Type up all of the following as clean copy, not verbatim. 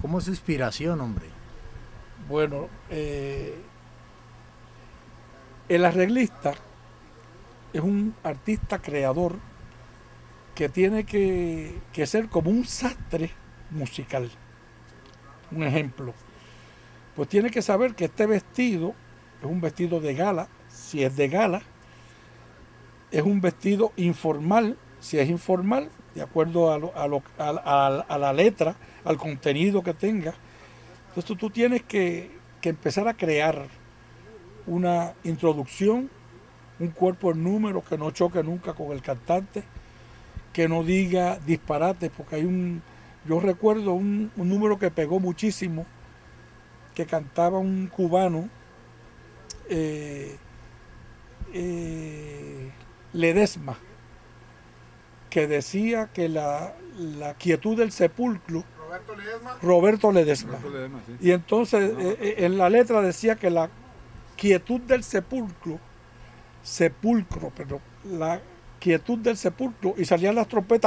¿Cómo es su inspiración, hombre? Bueno, el arreglista es un artista creador que tiene que ser como un sastre musical. Un ejemplo, pues tiene que saber que este vestido es un vestido de gala, si es de gala, es un vestido informal, si es informal, de acuerdo a la letra, al contenido que tenga. Entonces tú tienes que empezar a crear una introducción, un cuerpo en números que no choque nunca con el cantante, que no diga disparates, porque yo recuerdo un número que pegó muchísimo, que cantaba un cubano, eh, Ledesma, que decía que la quietud del sepulcro, Roberto Ledesma, sí. Y entonces en la letra decía que la quietud del sepulcro, la quietud del sepulcro, y salían las trompetas.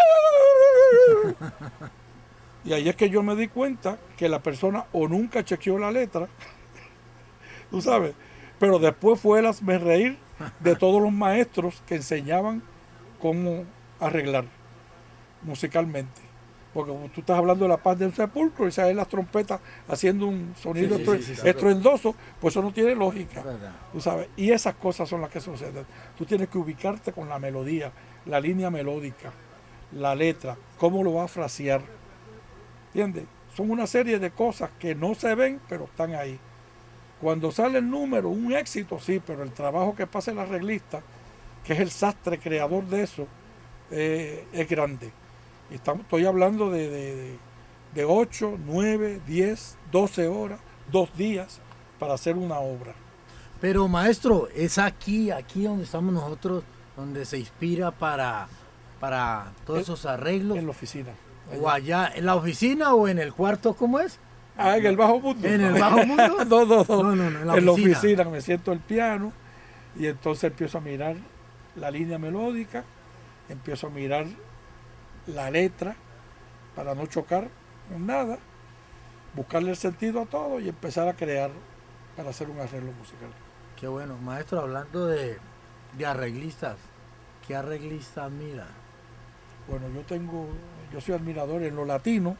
Y ahí es que yo me di cuenta que la persona o nunca chequeó la letra, tú sabes, pero después fue el hazme reír de todos los maestros que enseñaban cómo arreglar musicalmente. Porque tú estás hablando de la paz del sepulcro y salen las trompetas haciendo un sonido estruendoso, pues eso no tiene lógica, tú sabes. Y esas cosas son las que suceden. Tú tienes que ubicarte con la melodía, la línea melódica, la letra, cómo lo va a frasear. ¿Entiendes? Son una serie de cosas que no se ven, pero están ahí. Cuando sale el número, un éxito, sí, pero el trabajo que pasa el arreglista, que es el sastre creador de eso, es grande. Estoy hablando de 8, 9, 10, 12 horas, 2 días para hacer una obra. Pero maestro, es aquí donde estamos nosotros, donde se inspira para todos esos arreglos. En la oficina. Allá. O allá, en la oficina o en el cuarto, ¿cómo es? Ah, en el bajo mundo. ¿En el bajo mundo? No, en la oficina me siento el piano y entonces empiezo a mirar la línea melódica, empiezo a mirar la letra para no chocar con nada, buscarle el sentido a todo y empezar a crear para hacer un arreglo musical. Qué bueno. Maestro, hablando de arreglistas, ¿qué arreglista admira? Bueno, yo soy admirador en lo latino.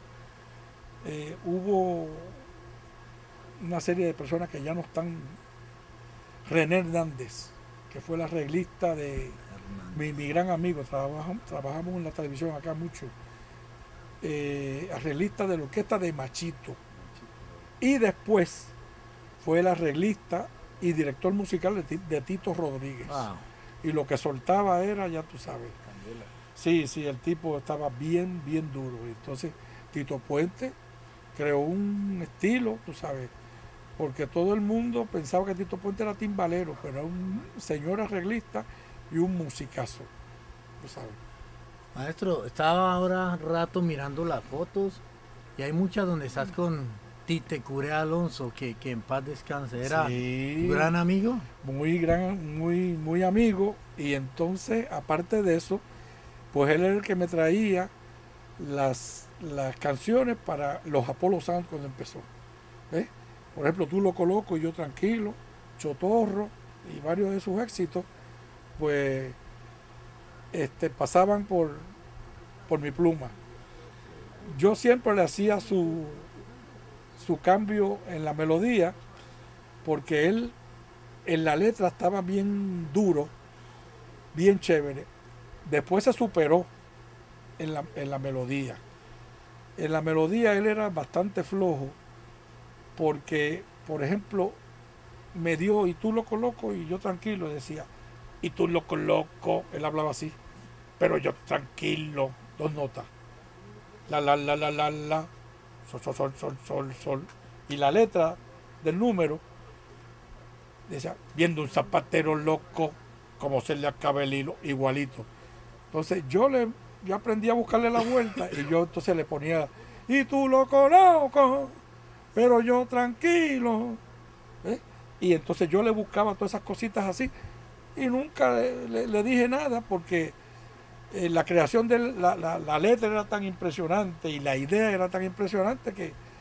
Hubo una serie de personas que ya no están. René Hernández, que fue el arreglista de mi gran amigo, trabajamos en la televisión acá mucho, arreglista de la orquesta de Machito, y después fue el arreglista y director musical de Tito Rodríguez. Wow. Y lo que soltaba era, ya tú sabes, sí, el tipo estaba bien duro. Entonces Tito Puente creó un estilo, tú sabes, porque todo el mundo pensaba que Tito Puente era timbalero, pero era un señor arreglista y un musicazo, tú sabes. Maestro, estaba ahora un rato mirando las fotos y hay muchas donde estás con Tite Curé Alonso, que en paz descanse. ¿Era tu gran amigo? Muy amigo. Y entonces, aparte de eso, pues él era el que me traía las canciones para los Apollo Sound cuando empezó. ¿Ves? Por ejemplo, Tú lo coloco y Yo tranquilo, Chotorro y varios de sus éxitos, pues pasaban por mi pluma. Yo siempre le hacía su cambio en la melodía, porque él en la letra estaba bien duro, bien chévere. Después se superó en la melodía. En la melodía él era bastante flojo, porque, por ejemplo, me dio Y tú lo coloco y Yo tranquilo, decía, y tú lo coloco, él hablaba así, pero yo tranquilo, 2 notas, la, sol, y la letra del número decía, viendo un zapatero loco, como se le acaba el hilo, igualito. Entonces yo aprendí a buscarle la vuelta y yo entonces le ponía, y tú lo coloco, pero yo tranquilo. Y entonces yo le buscaba todas esas cositas así y nunca le dije nada, porque la creación de la letra era tan impresionante y la idea era tan impresionante que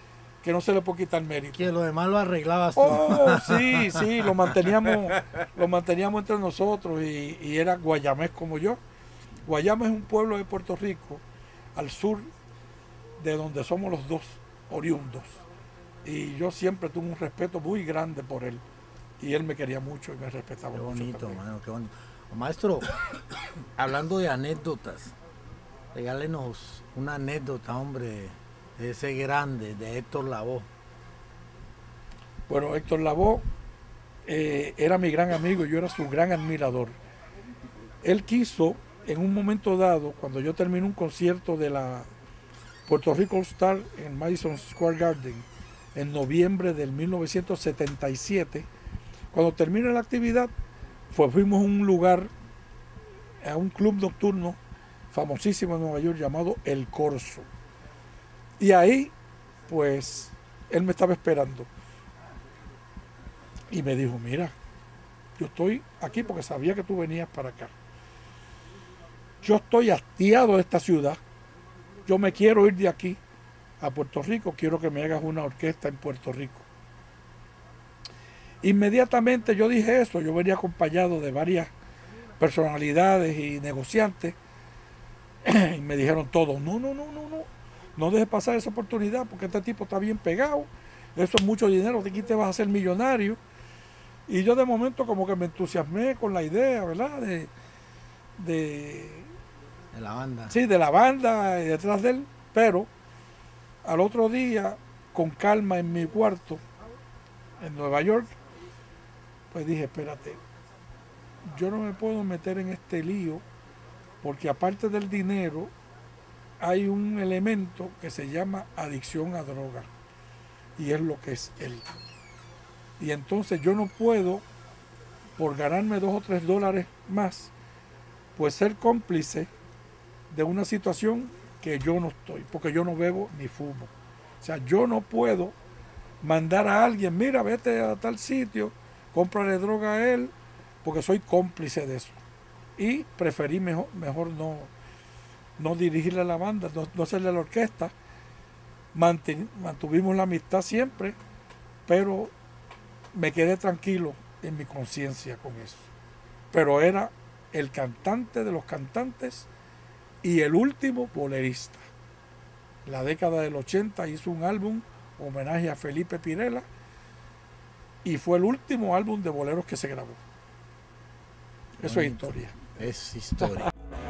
que no se le puede quitar mérito. Que lo demás lo arreglabas tú. Oh, sí, sí, lo manteníamos entre nosotros y era guayamés como yo. Guayama es un pueblo de Puerto Rico, al sur de donde somos los dos oriundos. Y yo siempre tuve un respeto muy grande por él. Y él me quería mucho y me respetaba mucho. Qué bonito, mano, qué bonito. Maestro, hablando de anécdotas, regálenos una anécdota, hombre, de ese grande, de Héctor Lavoe. Bueno, Héctor Lavoe era mi gran amigo y yo era su gran admirador. Él quiso, en un momento dado, cuando yo terminé un concierto de la Puerto Rico All Star en Madison Square Garden, en noviembre del 1977, cuando termina la actividad, fuimos a un lugar, a un club nocturno famosísimo en Nueva York llamado El Corso. Y ahí, pues, él me estaba esperando. Y me dijo, mira, yo estoy aquí porque sabía que tú venías para acá. Yo estoy hastiado de esta ciudad. Yo me quiero ir de aquí a Puerto Rico. Quiero que me hagas una orquesta en Puerto Rico. Inmediatamente yo dije eso. Yo venía acompañado de varias personalidades y negociantes. Y me dijeron todos, no dejes pasar esa oportunidad porque este tipo está bien pegado. Eso es mucho dinero, de aquí te vas a hacer millonario. Y yo de momento como que me entusiasmé con la idea, ¿verdad? De la banda. Sí, de la banda y detrás de él. Pero al otro día, con calma en mi cuarto, en Nueva York, pues dije, espérate, yo no me puedo meter en este lío porque aparte del dinero, hay un elemento que se llama adicción a droga. Y es lo que es él. Y entonces yo no puedo, por ganarme $2 o $3 más, pues ser cómplice de una situación que yo no estoy, porque yo no bebo ni fumo. O sea, yo no puedo mandar a alguien, mira, vete a tal sitio, cómprale droga a él, porque soy cómplice de eso. Y preferí mejor no dirigirle a la banda, no hacerle a la orquesta. Mantuvimos la amistad siempre, pero me quedé tranquilo en mi conciencia con eso. Pero era el cantante de los cantantes y el último bolerista. La década del 80 hizo un álbum homenaje a Felipe Pirela y fue el último álbum de boleros que se grabó. Eso es historia. Es historia.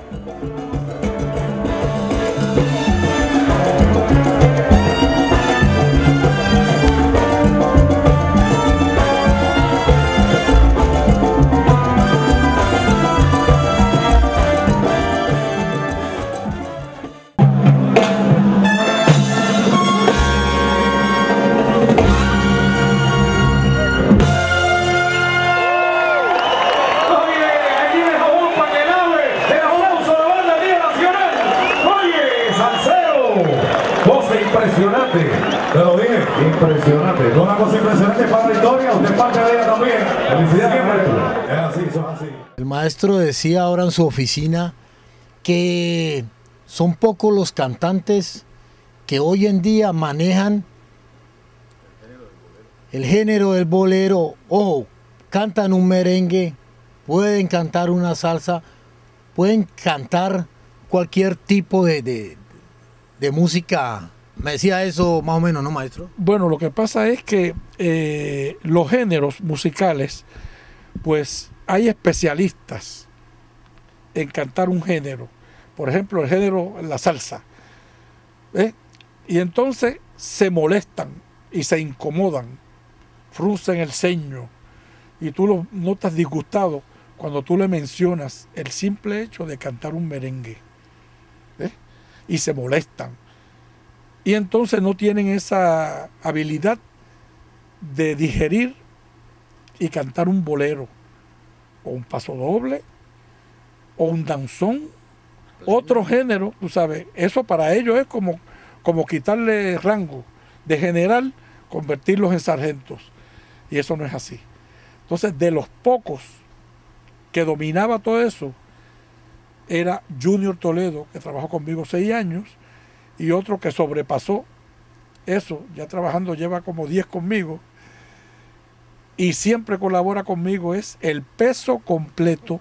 Impresionante, te lo dije, impresionante. Una cosa impresionante para la historia, usted parte de ella también. Felicidades, maestro. Es así, eso es así. El maestro decía ahora en su oficina que son pocos los cantantes que hoy en día manejan el género del bolero. Ojo, cantan un merengue, pueden cantar una salsa, pueden cantar cualquier tipo de música. Me decía eso más o menos, ¿no, maestro? Bueno, lo que pasa es que los géneros musicales, pues hay especialistas en cantar un género. Por ejemplo, el género, la salsa. Y entonces se molestan y se incomodan, fruncen el ceño y tú lo notas disgustado cuando tú le mencionas el simple hecho de cantar un merengue. Y se molestan. Y entonces no tienen esa habilidad de digerir y cantar un bolero, o un pasodoble, o un danzón, otro género, tú sabes. Eso para ellos es como quitarle rango de general, convertirlos en sargentos. Y eso no es así. Entonces, de los pocos que dominaba todo eso, era Junior Toledo, que trabajó conmigo 6 años, y otro que sobrepasó eso, ya trabajando lleva como 10 conmigo, y siempre colabora conmigo, es el peso completo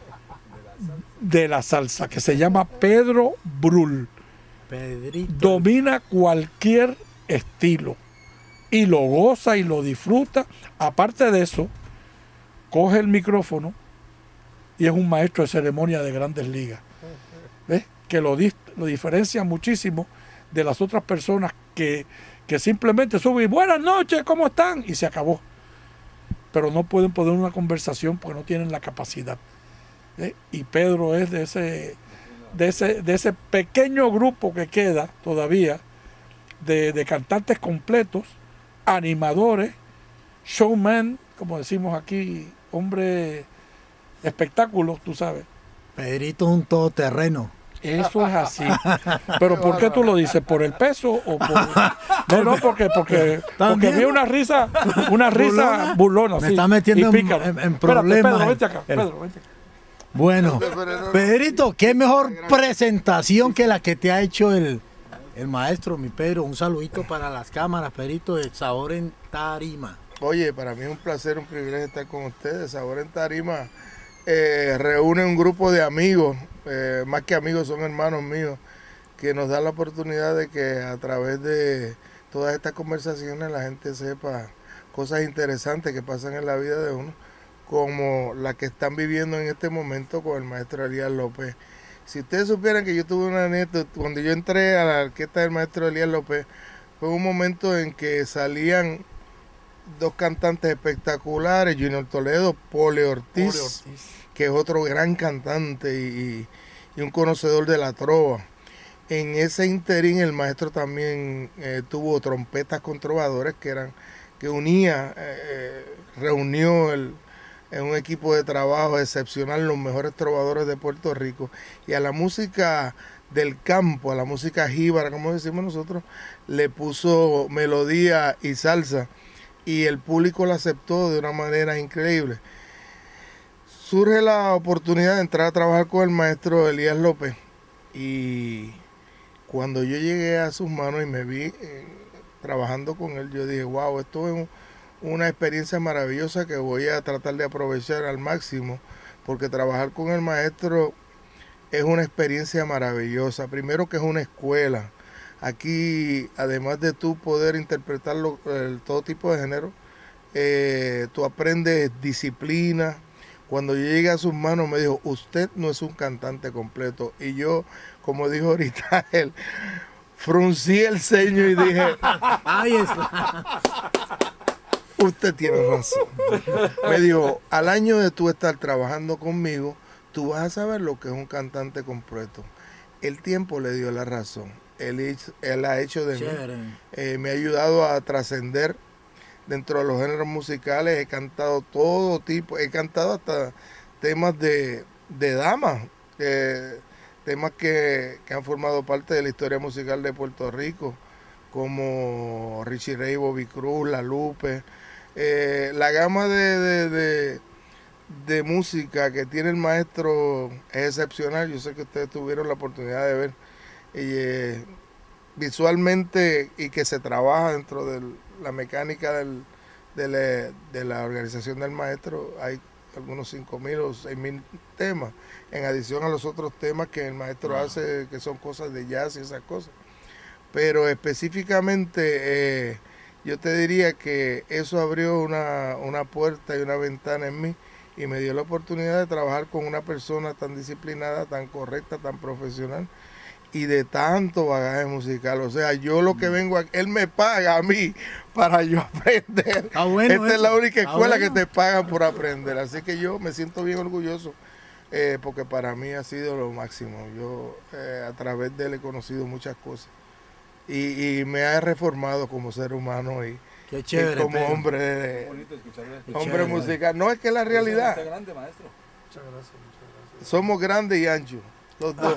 de la salsa, que se llama Pedro Brul. Pedrito. Domina cualquier estilo y lo goza y lo disfruta. Aparte de eso, coge el micrófono y es un maestro de ceremonia de Grandes Ligas. ¿Ves? Que lo diferencia muchísimo de las otras personas que simplemente suben y buenas noches, ¿cómo están? Y se acabó. Pero no pueden poner una conversación porque no tienen la capacidad. Y Pedro es de ese pequeño grupo que queda todavía de cantantes completos, animadores, showman, como decimos aquí, hombre espectáculos, tú sabes. Pedrito es un todoterreno. Eso es así. Pero ¿por qué tú lo dices? ¿Por el peso o por...? No, porque vi una risa burlona. Me sí, está metiendo y pícara. en problemas. Pedro, vente acá. Pedro, vente acá. Bueno, Pedrito, qué mejor presentación que la que te ha hecho el maestro, mi Pedro. Un saludito para las cámaras, Pedrito, de Sabor en Tarima. Oye, para mí es un placer, un privilegio estar con ustedes. Sabor en Tarima reúne un grupo de amigos, más que amigos, son hermanos míos, que nos dan la oportunidad de que a través de todas estas conversaciones la gente sepa cosas interesantes que pasan en la vida de uno, como la que están viviendo en este momento con el maestro Elías López. Si ustedes supieran que yo tuve una anécdota, cuando yo entré a la orquesta del maestro Elías López, fue un momento en que salían dos cantantes espectaculares, Junior Toledo, Pole Ortiz, que es otro gran cantante y un conocedor de la trova. En ese interín el maestro también tuvo trompetas con trovadores que unía, reunió en un equipo de trabajo excepcional los mejores trovadores de Puerto Rico, y a la música del campo, a la música jíbara, como decimos nosotros, le puso melodía y salsa, y el público la aceptó de una manera increíble. Surge la oportunidad de entrar a trabajar con el maestro Elías López, y cuando yo llegué a sus manos y me vi trabajando con él, yo dije, wow, esto es una experiencia maravillosa que voy a tratar de aprovechar al máximo, porque trabajar con el maestro es una experiencia maravillosa. Primero, que es una escuela. Aquí, además de tú poder interpretar todo tipo de género, tú aprendes disciplina. Cuando yo llegué a sus manos me dijo, usted no es un cantante completo. Y yo, como dijo ahorita él, fruncí el ceño y dije, Ahí está. usted tiene razón. Me dijo, al año de tú estar trabajando conmigo, tú vas a saber lo que es un cantante completo. El tiempo le dio la razón. Él ha hecho de mí. Me ha ayudado a trascender dentro de los géneros musicales. He cantado todo tipo. He cantado hasta temas de damas. Temas que han formado parte de la historia musical de Puerto Rico, como Richie Ray, Bobby Cruz, La Lupe. La gama de música que tiene el maestro es excepcional. Yo sé que ustedes tuvieron la oportunidad de ver visualmente, y que se trabaja dentro de la mecánica de la organización del maestro. Hay algunos 5.000 o 6.000 temas, en adición a los otros temas que el maestro hace, que son cosas de jazz y esas cosas. Pero específicamente yo te diría que eso abrió una puerta y una ventana en mí, y me dio la oportunidad de trabajar con una persona tan disciplinada, tan correcta, tan profesional, y de tanto bagaje musical. O sea, yo lo que vengo aquí, él me paga a mí para yo aprender. Esta es la única escuela que te pagan por aprender. Así que yo me siento bien orgulloso, porque para mí ha sido lo máximo. Yo a través de él he conocido muchas cosas, y me ha reformado como ser humano y Qué chévere, como Pedro. hombre musical. No, es que la realidad. Grande, maestro. Muchas gracias. Somos grandes y anchos, los dos.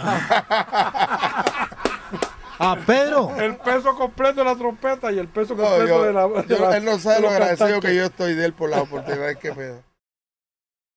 Pedro. El peso completo de la trompeta y el peso completo de la él no sabe de lo los agradecido cantantes. que yo estoy de él por las oportunidades que me da.